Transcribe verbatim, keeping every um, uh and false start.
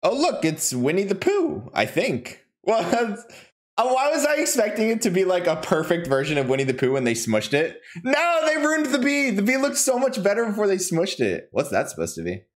Oh, look, it's Winnie the Pooh, I think. Well, why was I expecting it to be like a perfect version of Winnie the Pooh when they smushed it? No, they ruined the bee. The bee looked so much better before they smushed it. What's that supposed to be?